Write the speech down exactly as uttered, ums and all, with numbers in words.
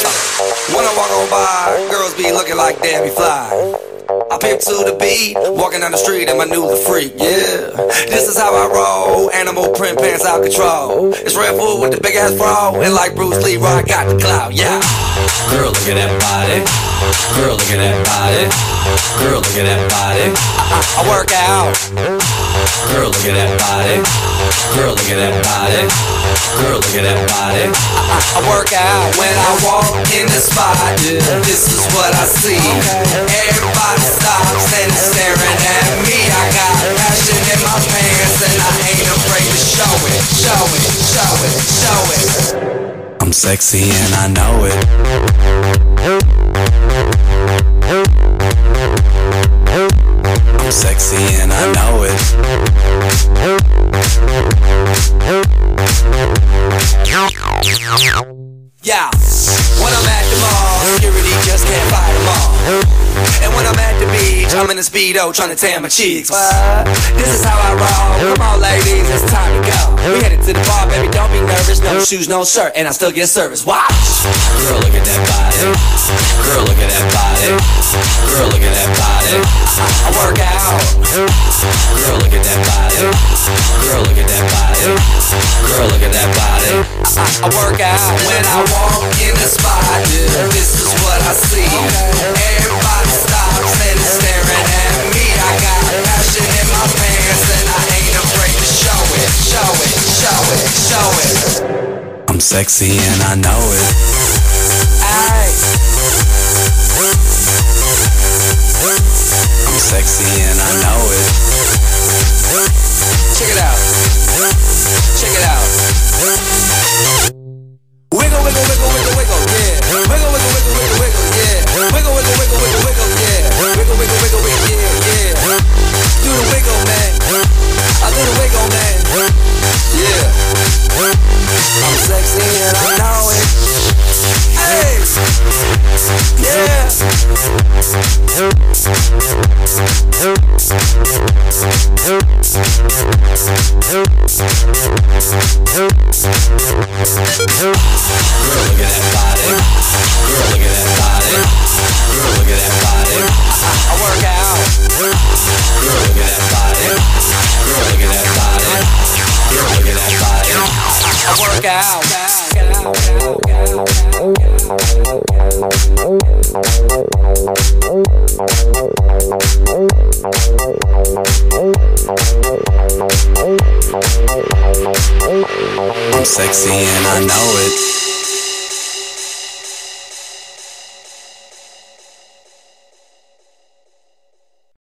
When I walk on by, girls be looking like Debbie Fly. I pimp to the beat, walking down the street and my new the freak, yeah. This is how I roll, animal print pants out control. It's Red Food with the big ass bra, and like Bruce Lee, I got the clout, yeah. Girl, look at that body. Girl, look at that body. Girl, look at that body. I, I, I work out. Girl, look at that body. Girl, look at that body. Girl, look at that body. I, I, I work out when I walk in the spot. This is what I see. Everybody stops and is staring at me. I got passion in my pants and I ain't afraid to show it, show it, show it, show it. I'm sexy and I know it. I'm sexy and I know it. Yeah, when I'm at the mall, security just can't fight them all. And when I'm at the beach, I'm in a Speedo trying to tan my cheeks. What? This is how I roll. Come on ladies, it's time to go. We headed to the bar, baby, don't be nervous. No shoes, no shirt, and I still get service. Watch! Girl, look at that body. Girl, look at that body. Girl, look at that body. I, I work out. Girl, look at that body. Girl, look at that body. Girl, look at that body. I, I, I work out when I walk in the spot. This is what I see. Everybody stops and is staring at me. I got passion in my pants and I ain't afraid to show it, show it, show it, show it. I'm sexy and I know it. Aye. I'm sexy and I know it. Check it out. Check it out. Wiggle, wiggle, wiggle, wiggle, wiggle, yeah. Wiggle, wiggle, wiggle, wiggle, wiggle, yeah. Wiggle, wiggle, wiggle, wiggle, wiggle, yeah. Wiggle, wiggle, wiggle, wiggle, yeah, yeah. Do the wiggle, man. I do the wiggle, man. Yeah. I'm sexy and I know it. Hey. Yeah. Girl, look at that body. Girl, look at that body. Girl, look at that body. I, I work out. Girl, look at that body. Girl, look at that body. Girl, look at that body. I, I work out. I'm sexy and I know it.